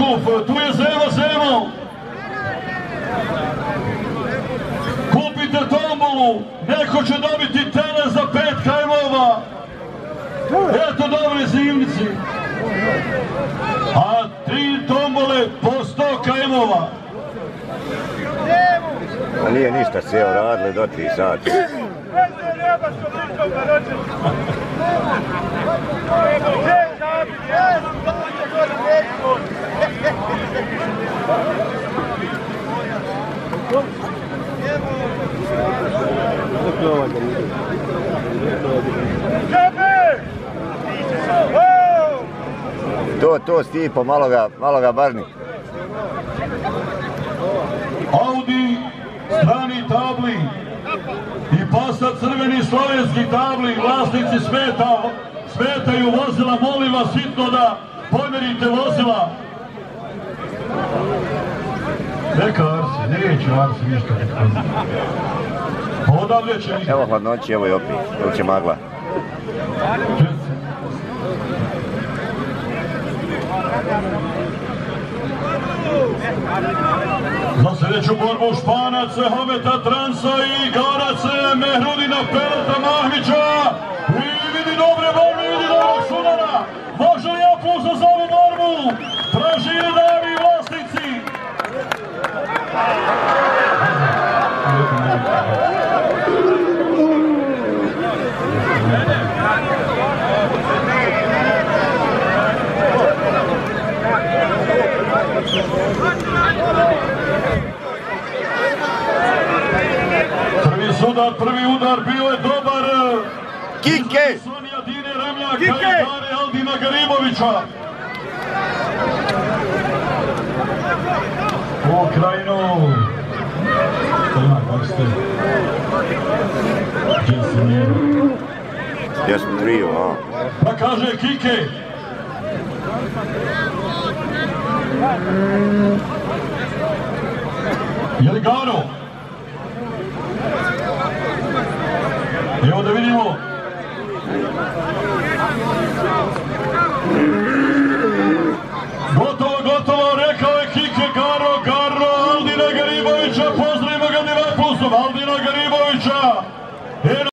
Uf, tu je Zemo. Kupite tombolu, neko će dobiti tele za 5 kajmova. Eto dobre zimnici. A 3 tombole po 100 kajmova. Nije ništa se radili do 3 sati. To Stipo, malo ga barni. Audi strani tabli i Passat crveni slovenski tabli, vlasnici smetaju vozila, molim vas hitno da pomerite vozila. Neka Arsi, neće Arsi ništa. Odavlje će ništa. Evo hladnoći, evo i opet, evo će magla. Za sljedeću borbu Španac, Hometa Transa i Garac, Mehrudina Pelta Mahmića. I vidi dobre borbe, vidi dobrog sudara. Može li aplauza za ovu borbu? Traži dami vlasnici. Prvi udar bio je dobar. Kike! Sony, Dine, Ramljaka i Gare, Aldina, Garibovića. U krajinu. Ja sam trio, a? Pa kaže Kike. Je li Garo?